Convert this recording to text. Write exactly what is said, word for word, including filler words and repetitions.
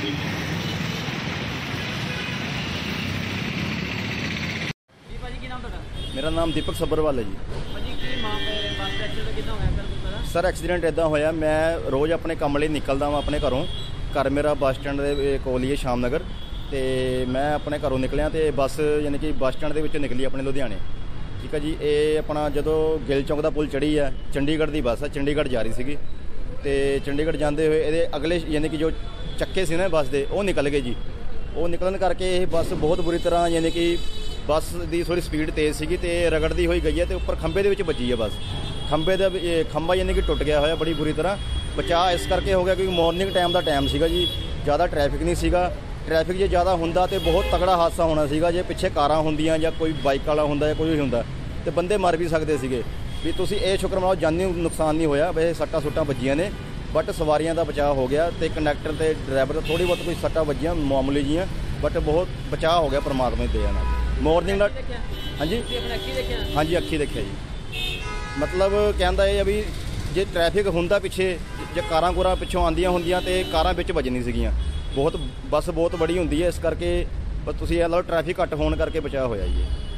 मेरा नाम दीपक सब्बरवाल है जी। सर एक्सीडेंट इदा होया, मैं रोज़ अपने काम लिए निकलदा वा अपने घरों। घर मेरा बस स्टैंड के कोल ही है शाम नगर, तो मैं अपने घरों निकलिया तो बस यानी कि बस स्टैंड के निकली अपने लुधियाने। ठीक है जी। ये अपना जो गिल चौक का पुल चढ़ी है, चंडीगढ़ की बस है, चंडीगढ़ जा रही सी। तो चंडीगढ़ जाते हुए ये अगले यानी कि जो चक्के से ना बस के वो निकल गए जी। वो निकलन करके ये बस बहुत बुरी तरह यानी कि बस की थोड़ी स्पीड तेज़ सी तो रगड़ती हुई गई है, तो उपर खंबे के बजी है बस। खंबे का खंबा यानी कि टुट गया होया बड़ी बुरी तरह। बचा इस करके हो गया क्योंकि मॉर्निंग टाइम का टाइम सीगा जी, ज़्यादा ट्रैफिक नहीं सीगा। ट्रैफिक जो ज़्यादा होंदा तो बहुत तगड़ा हादसा होना सीगा। जे पिछे कारां होंदियां या कोई बाइक वाला होंदा या कोई भी होंदा तो बंदे मर भी सकते सीगे। भी तुसीं ये शुक्र मनाओ जानी नुकसान नहीं होया, वैसे सट्टा सुट्टां वजियां ने, बट सवारियां का बचाव हो गया। तो कंडक्टर तो ड्राइवर का थोड़ी बहुत कोई सट्टां वजियां मामूली जियां, बट बहुत बचाव हो गया परमात्मा की दया नाल। मॉर्निंग का हाँ जी हाँ जी अखी देखिया जी। मतलब कहता है भी जे ट्रैफिक होंदा पिछे, जे कारां कूरां पिछों आंदियां होंदियां तो कारां विच वजनी सीगियां। बहुत बस बहुत बड़ी होंदी है, इस करके बस तुसीं ये लो ट्रैफिक घट होने करके बचाव होया जी।